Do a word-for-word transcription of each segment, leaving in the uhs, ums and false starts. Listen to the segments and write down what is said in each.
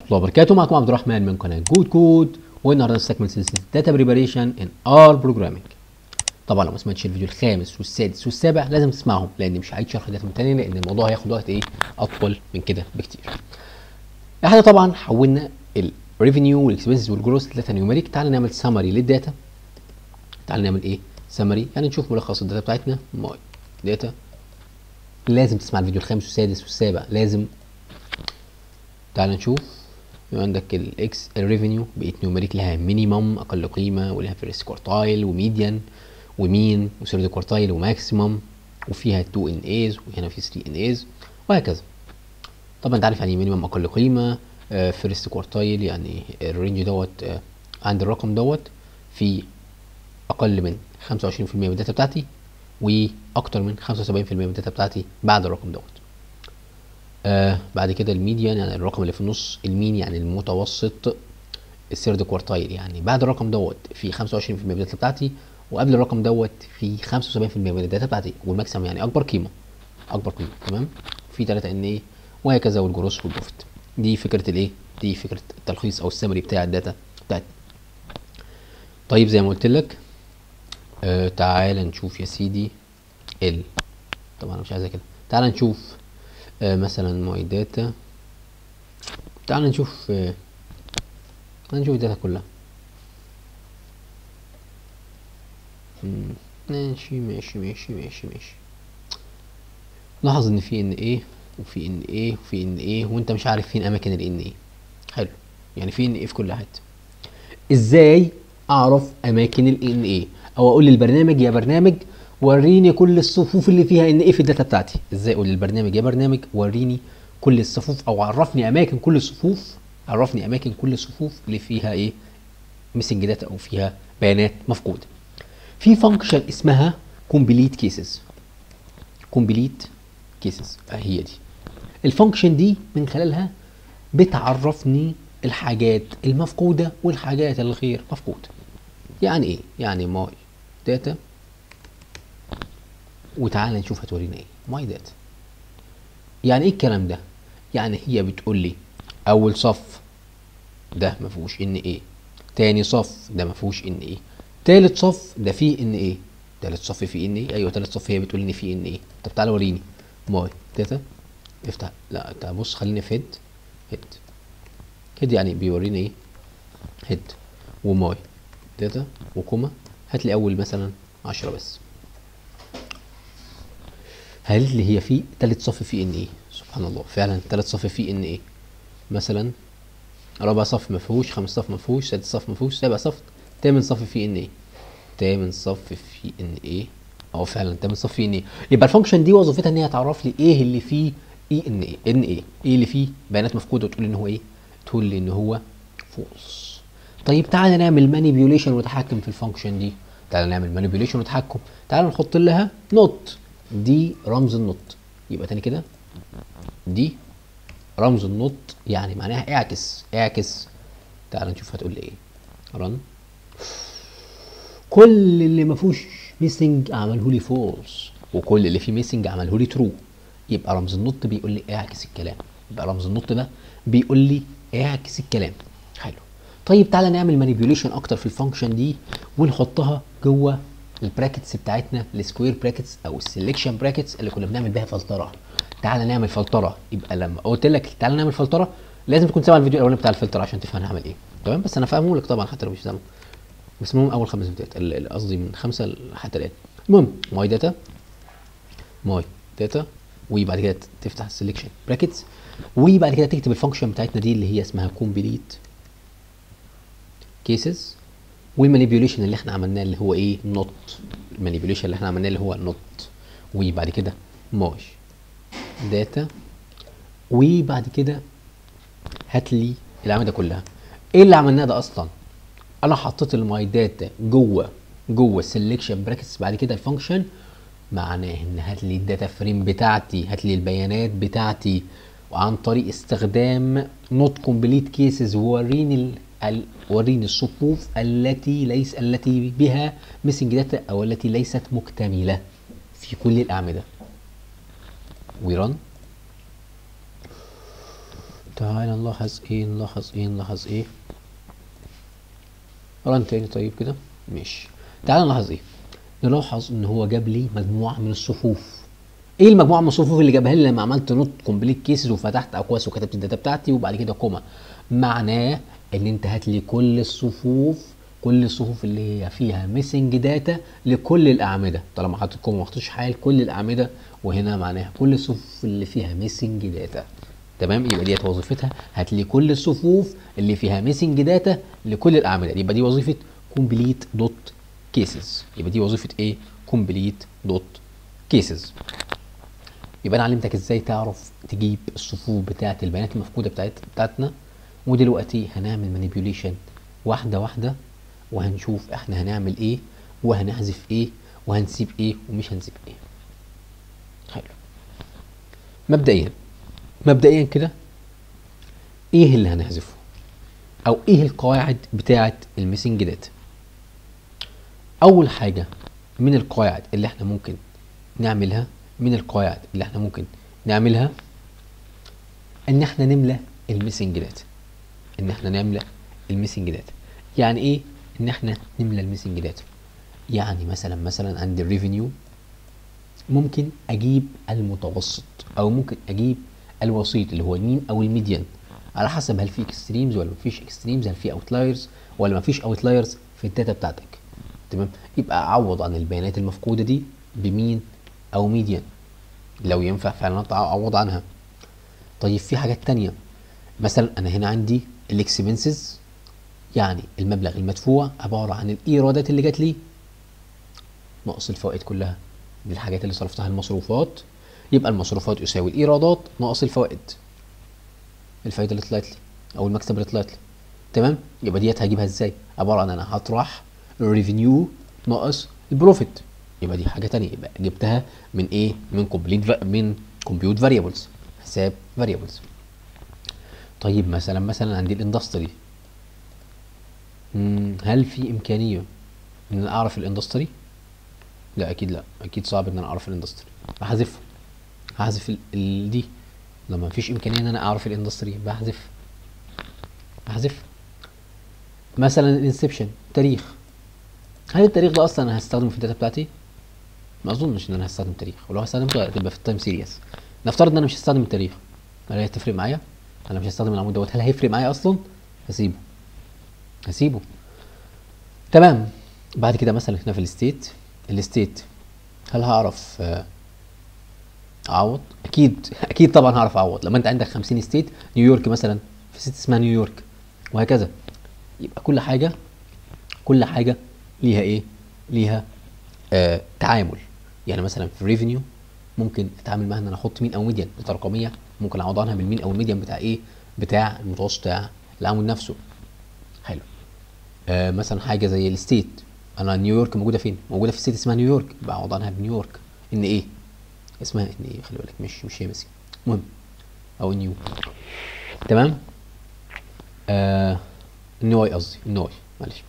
الله وبركاته. معكم عبد الرحمن من قناه جود كود، والنهارده نستكمل سلسله داتا بريباريشن ان ار بروجرامينج. طبعا لو ما سمعتش الفيديو الخامس والسادس والسابع لازم تسمعهم، لان مش هعيد شرح داتا تاني، لان الموضوع هياخد وقت ايه اطول من كده بكتير. احنا طبعا حولنا الريفينيو والاكسبنسز والجروس لداتا نيوميريك. تعالى نعمل سمري للداتا. تعالى نعمل ايه سمري، يعني نشوف ملخص الداتا بتاعتنا. ماي داتا، لازم تسمع الفيديو الخامس والسادس والسابع لازم. تعال نشوف. عندك الاكس الريفينيو بقت نيوميريك، لها مينيمم اقل قيمه، ولها فيرست كوارتايل وميديان ومين وثيرد كوارتايل وماكسيمم، وفيها اتنين ان ايز، وهنا في تلاتة ان ايز، وهكذا. طبعا انت عارف يعني مينيمم اقل قيمه، فيرست كوارتايل يعني الرينج دوت آه عند الرقم دوت في اقل من خمسة وعشرين في المية من الداتا بتاعتي، واكتر من خمسة وسبعين في المية من الداتا بتاعتي بعد الرقم دوت. آه بعد كده الميديان يعني الرقم اللي في النص، المين يعني المتوسط، الثيرد كوارتايل يعني بعد الرقم دوت في خمسة وعشرين في المية من الداتا بتاعتي، وقبل الرقم دوت في خمسة وسبعين في المية من الداتا بتاعتي، والماكسيمم يعني اكبر قيمه اكبر قيمه تمام، في تلاتة ان ايه، وهكذا، والجروس والبروفيت. دي فكره الايه، دي فكره التلخيص او السمري بتاع الداتا بتاعتي. طيب زي ما قلت لك، آه تعال نشوف يا سيدي ال طبعا انا مش عايزها كده. تعال نشوف آه مثلا ماي داتا. تعال نشوف آه نشوف الداتا كلها. ماشي ماشي ماشي ماشي ماشي. لاحظ ان في ان ايه وفي ان ايه وفي ان ايه، وانت مش عارف فين اماكن ال ان ايه. حلو، يعني في ان ايه في كل حته. ازاي اعرف اماكن ال ان ايه؟ او اقول للبرنامج يا برنامج وريني كل الصفوف اللي فيها ان ايه في الداتا بتاعتي. ازاي اقول للبرنامج يا برنامج وريني كل الصفوف، او عرفني اماكن كل الصفوف، عرفني اماكن كل الصفوف اللي فيها ايه ميسنج داتا او فيها بيانات مفقوده. في فانكشن اسمها كومبليت كيسز. كومبليت كيسز هي دي الفانكشن دي، من خلالها بتعرفني الحاجات المفقوده والحاجات الغير مفقوده. يعني ايه؟ يعني ماي داتا، وتعالى نشوف هتورينا ايه ماي داتا. يعني ايه الكلام ده؟ يعني هي بتقول لي اول صف ده ما فيهوش ان ايه، تاني صف ده ما فيهوش ان ايه، تالت صف ده فيه ان ايه، تالت صف فيه ان ايه. ايوه تالت صف هي بتقول لي فيه ان ايه. طب تعالى وريني ماي داتا. افتح، لا تعال بص، خليني في هيد. هيد هيد يعني بيوريني ايه، هيد وماي داتا وكوما. هات لي اول مثلا عشرة بس. هل اللي هي فيه تالت صف فيه ان ايه؟ سبحان الله، فعلا تالت صف فيه ان ايه. مثلا رابع صف ما فيهوش، خامس صف ما فيهوش، سادس صف ما فيهوش، سابع صف، تامن صف فيه ان ايه، تامن صف فيه ان ايه. اهو فعلا تامن صف فيه ان ايه. يبقى الفانكشن دي وظيفتها ان هي تعرف لي ايه اللي فيه اي ان ايه، ان ايه، ايه اللي فيه بيانات مفقوده، وتقول لي ان هو ايه، تقول لي ان هو فولس. طيب تعالى نعمل مانيبيوليشن ونتحكم في الفانكشن دي. تعالى نعمل مانيبيوليشن وتحكم. تعالى نحط لها نوت، دي رمز النوت. يبقى تاني كده، دي رمز النوت يعني معناها اعكس اعكس. تعال نشوف هتقول لي ايه. رن. كل اللي ما فيهوش ميسنج عمله لي فولس، وكل اللي فيه ميسنج عمله لي ترو. يبقى رمز النوت بيقول لي اعكس الكلام. يبقى رمز النوت ده بيقول لي اعكس الكلام. حلو. طيب تعالى نعمل مانيبيوليشن اكتر في الفانكشن دي، ونحطها جوه البراكتس بتاعتنا، السكوير براكتس او السلكشن براكتس اللي كنا بنعمل بيها فلتره. تعالى نعمل فلتره. يبقى لما قلت لك تعالى نعمل فلتره، لازم تكون سامع الفيديو الاولاني بتاع الفلتر عشان تفهم هعمل ايه. تمام، بس انا فاهمه لك طبعا حتى لو مش سامعه، بس المهم اول خمس فيديوهات، قصدي من خمسه حتى الان. المهم ماي داتا، ماي داتا، وبعد كده تفتح السلكشن براكتس، وبعد كده تكتب الفانكشن بتاعتنا دي اللي هي اسمها كومبليت كيسز. والمانيبيوليشن اللي احنا عملناه اللي هو ايه، نوت. المانيبيوليشن اللي احنا عملناه اللي هو نوت. وبعد كده ماي داتا، وبعد كده هات لي الاعمده كلها. ايه اللي عملناه ده اصلا؟ انا حطيت الماي داتا جوه جوه السلكشن براكتس. بعد كده الفانكشن معناه ان هات لي الداتا فريم بتاعتي، هات لي البيانات بتاعتي، وعن طريق استخدام نوت كومبليت كيسز وريني ال... وريني الصفوف التي ليس التي بها ميسنج داتا، او التي ليست مكتمله في كل الاعمده. ويرن. تعالى نلاحظ ايه نلاحظ ايه نلاحظ ايه رن تاني طيب كده ماشي. تعالى نلاحظ ايه، نلاحظ ان هو جاب لي مجموعه من الصفوف. ايه المجموعه من الصفوف اللي جابها لي لما عملت نوت كومبليت كيسز وفتحت اكواس وكتبت الداتا بتاعتي وبعد كده كوما؟ معناه ان انت هات لي كل الصفوف، كل الصفوف اللي هي فيها ميسنج داتا لكل الاعمده. طالما حاطط كوما ما حطيتش حال كل الاعمده، وهنا معناها كل الصفوف اللي فيها ميسنج داتا. تمام، يبقى ديت وظيفتها هات لي كل الصفوف اللي فيها ميسنج داتا لكل الاعمده. يبقى دي وظيفه كومبليت دوت كيسز. يبقى دي وظيفه ايه؟ كومبليت دوت كيسز. يبقى انا علمتك ازاي تعرف تجيب الصفوف بتاعه البيانات المفقوده بتاعت بتاعتنا. ودلوقتي هنعمل مانيبيوليشن واحده واحده، وهنشوف احنا هنعمل ايه وهنحذف ايه وهنسيب ايه ومش هنسيب ايه. حلو. مبدئيا مبدئيا كده ايه اللي هنحذفه او ايه القواعد بتاعه الميسنج داتا؟ اول حاجه من القواعد اللي احنا ممكن نعملها من القواعد اللي احنا ممكن نعملها ان احنا نملى الميسنج داتا. ان احنا نملى الميسنج داتا يعني ايه ان احنا نملى الميسنج داتا؟ يعني مثلا مثلا عند الريفينيو ممكن اجيب المتوسط او ممكن اجيب الوسيط اللي هو المين او الميديان، على حسب هل في اكستريمز ولا مفيش اكستريمز، هل في اوتلايرز ولا مفيش اوتلايرز في الداتا بتاعتك. تمام، يبقى اعوض عن البيانات المفقوده دي بمين او ميديان لو ينفع فعلا اعوض عنها. طيب في حاجات تانية، مثلا انا هنا عندي الاكسبنسز، يعني المبلغ المدفوع عباره عن الايرادات اللي جات لي ناقص الفوائد كلها. دي الحاجات اللي صرفتها المصروفات، يبقى المصروفات يساوي الايرادات ناقص الفوائد، الفايده اللي طلعت لي او المكسب اللي طلعت لي. تمام، يبقى ديت هجيبها ازاي؟ عباره عن انا هطرح الريفينيو ناقص البروفيت. يبقى دي حاجه تانية، يبقى جبتها من ايه؟ من كومبليت من كومبيوت فاريبلز، حساب فاريبلز. طيب مثلا مثلا عندي الاندستري، هل في امكانيه ان انا اعرف الاندستري؟ لا اكيد لا، اكيد صعب ان انا اعرف الاندستري. هحذفها، هحذف ال... ال... دي لما مفيش امكانيه ان انا اعرف الاندستري بحذف هحذف. مثلا الانسبشن تاريخ، هل التاريخ ده اصلا انا هستخدمه في الداتا بتاعتي؟ ما اظنش ان انا هستخدم تاريخ، ولو هستخدمه هتبقى في التايم سيريس. نفترض ان انا مش هستخدم التاريخ، هل هتفرق معايا؟ انا مش هستخدم العمود دوت، هل هيفرق معايا اصلا؟ هسيبه هسيبه تمام. بعد كده مثلا هنا في الستيت، الستيت هل هعرف اعوض؟ اكيد اكيد طبعا هعرف اعوض. لما انت عندك خمسين ستيت، نيويورك مثلا في ستيت اسمها نيويورك وهكذا. يبقى كل حاجه كل حاجه ليها ايه؟ ليها آه تعامل. يعني مثلا في الريفينيو ممكن اتعامل معاها ان انا احط مين او ميديان، داتا رقميه ممكن اعوض عنها بالمين او الميديان بتاع ايه؟ بتاع المتوسط بتاع العمود نفسه. حلو. آه مثلا حاجه زي الستيت، انا نيويورك موجوده فين؟ موجوده في ستيت اسمها نيويورك، بعوض عنها بنيويورك. ان ايه؟ اسمها ان ايه، خلي بالك، مش مش هي بس، المهم او نيو. تمام. آه النواي قصدي النواي معلش.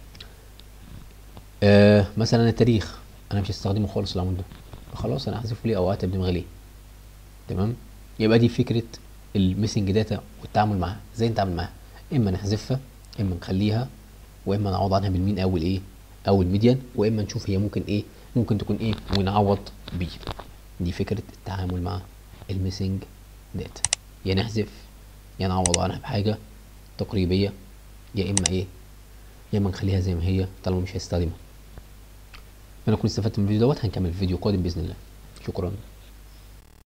آه مثلا التاريخ انا مش هستخدمه خالص العمود ده، خلاص انا هحذفه ليه او هكتب دماغي ليه. تمام، يبقى دي فكره الميسنج داتا والتعامل معاها. ازاي نتعامل معاها؟ اما نحذفها، اما نخليها، واما نعوض عنها بالمين او الايه او الميديان، واما نشوف هي ممكن ايه ممكن تكون ايه ونعوض بيه. دي فكره التعامل مع الميسنج داتا، يا نحذف يا نعوض عنها بحاجه تقريبيه، يا اما ايه يا اما نخليها زي ما هي طالما مش هيستخدمها. انا كنت استفدت من الفيديو دوت، هنكمل الفيديو قادم باذن الله. شكرا.